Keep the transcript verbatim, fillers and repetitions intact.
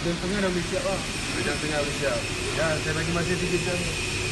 Jam tengah dah boleh siap lah. Dua jam tengah boleh siap. Ya, saya bagi masa tiga jam.